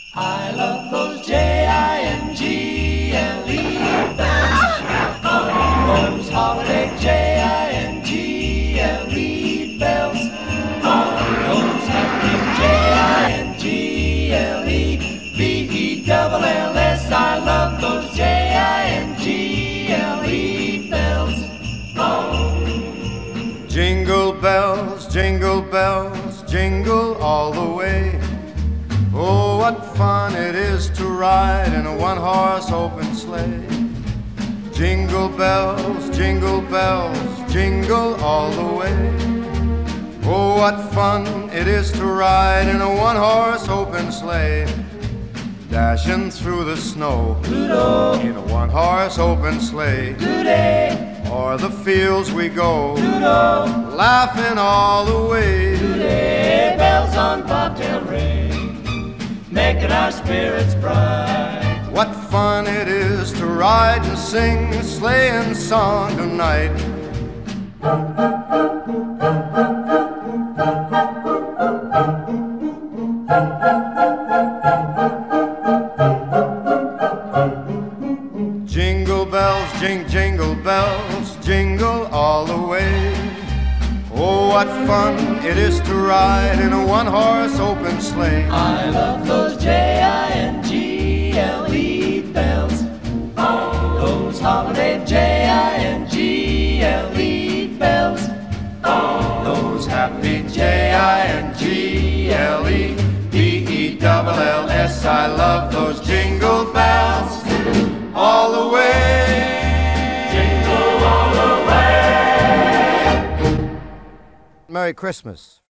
I love those Jingle bells. Those holiday Jingle bells. Those happy Jingle bells. I love those Jingle bells. Jingle bells, jingle all the way. Oh, what fun it is to ride in a one-horse open sleigh. Jingle bells, jingle all the way. Oh, what fun it is to ride in a one-horse open sleigh. Dashing through the snow in a one-horse open sleigh. O'er the fields we go, laughing all the way. Bells on bobtail ring, making our spirits bright. What fun it is to ride and sing a sleighing song tonight. Jingle bells, jingle bells, jingle all the way. Oh, what fun it is to ride in a one-horse open sleigh. I love those Jingle bells. Those holiday Jingle bells. Those happy Jingle-bells. I love those jingle bells all the way. Jingle all the way. Merry Christmas.